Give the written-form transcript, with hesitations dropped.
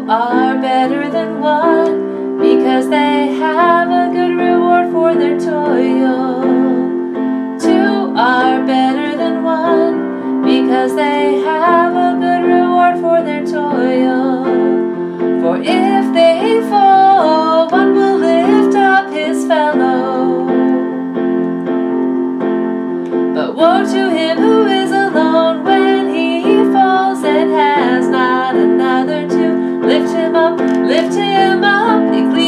are better than one, because they have a good reward for their toil. Two are better than one, because they have a good reward for their toil. For if they fall, one will lift up his fellow. But woe to him who is alone when he falls and has not another to lift him up, lift him up.